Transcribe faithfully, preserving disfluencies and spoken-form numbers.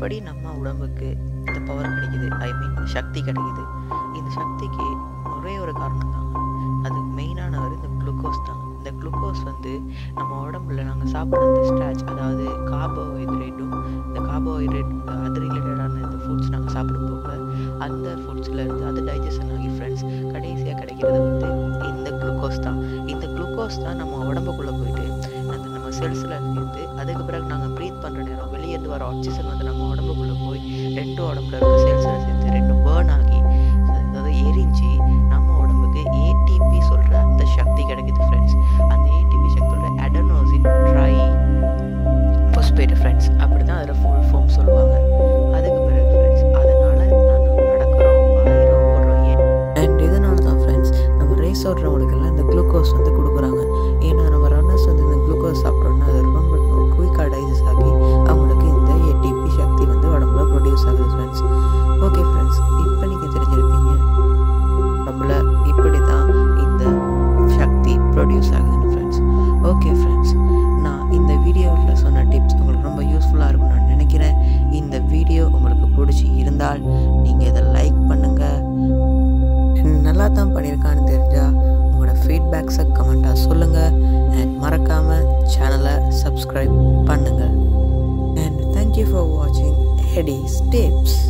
எப்படி நம்ம உடம்புக்கு இந்த பவர் கிடைக்குது, ஐ மீன் சக்தி கிடைக்குது? இந்த சக்திக்கு ஒரே ஒரு காரணம் தான், அது மெயினானவர் இந்த குளுக்கோஸ் தான். இந்த குளுக்கோஸ் வந்து நம்ம உடம்புல நாங்கள் சாப்பிட்ற இந்த ஸ்டார்ச், அதாவது கார்போஹைட்ரேட்டும், இந்த கார்போஹைட்ரேட் அது ரிலேட்டடான இந்த ஃபுட்ஸ் நாங்கள் சாப்பிடும் போக அந்த ஃபுட்ஸில் இருந்து அது டைஜஷன் ஆகி ஃப்ரெண்ட்ஸ் கடைசியாக கிடைக்கிறது வந்து இந்த குளுக்கோஸ் தான். இந்த குளுக்கோஸ் தான் நம்ம உடம்புக்குள்ளே போயிட்டு அந்த நம்ம செல்ஸில் இருந்து அதுக்கு பிறகு நாங்கள் ப்ரீத் பண்ணுற நேரம் வெளியேருந்து வர ஆக்சிஜன் வந்து நம்ம உடம்புக்குள்ளே போய் ரெண்டு உடம்புல இருக்க செல்ஸில் சேர்த்து ரெண்டும் பேர்ன் ஆகி அதாவது எரிஞ்சு நம்ம உடம்புக்கு ஏடிபி சொல்கிற அந்த சக்தி கிடைக்குது ஃப்ரெண்ட்ஸ். அந்த ஏடிபி சக்தியோட அடெனோசின் ட்ரை பாஸ்பேட் ஃப்ரெண்ட்ஸ், அப்படி தான் அதில் ஃபுல் ஃபார்ம் சொல்லுவாங்க. அதுக்கு பிறகு ஃப்ரெண்ட்ஸ் அதனால் நாங்கள் நடக்கிறோம், பாயிரம், ஓடுறோம். அண்ட் இதனால தான் ஃப்ரெண்ட்ஸ் நம்ம ரேஸ் ஓடுறவங்களுக்கெல்லாம் இந்த குளுக்கோஸ் வந்து கொடுக்குறாங்க. ஏன்னா நம்ம ரன்னர்ஸ் வந்து இந்த குளுக்கோஸ் சாப்பிட்டோன்னா அது ரொம்ப குயிக்காக டைஜஸ்ட் ஆகி அவங்களுக்கு இந்த ஏடிபி சக்தி வந்து உடம்புல ப்ரொடியூஸ் ஆகுது ஃப்ரெண்ட்ஸ். ஓகே ஃப்ரெண்ட்ஸ், இப்போ நீங்கள் தெரிஞ்சிருப்பீங்க நம்மள இப்படி தான் இந்த சக்தி ப்ரொடியூஸ் ஆகுதுன்னு ஃப்ரெண்ட்ஸ். ஓகே ஃப்ரெண்ட்ஸ், நான் இந்த வீடியோவில் சொன்ன டிப்ஸ் உங்களுக்கு ரொம்ப யூஸ்ஃபுல்லாக இருக்கும்னு நான் நினைக்கிறேன். இந்த வீடியோ உங்களுக்கு பிடிச்சி இருந்தால் நீங்கள் இதை லைக் பண்ணுங்கள். நல்லா தான் பண்ணியிருக்கான்னு தெரிஞ்சால் உங்களோட ஃபீட்பேக்ஸை கமெண்ட்டாக சொல்லுங்கள். அண்ட் மறக்காமல் சேனலை சப்ஸ்கிரைப் பண்ணுங்கள். அண்ட் தேங்க்யூ ஃபார் வாட்சிங் எடிஸ் டிப்ஸ்.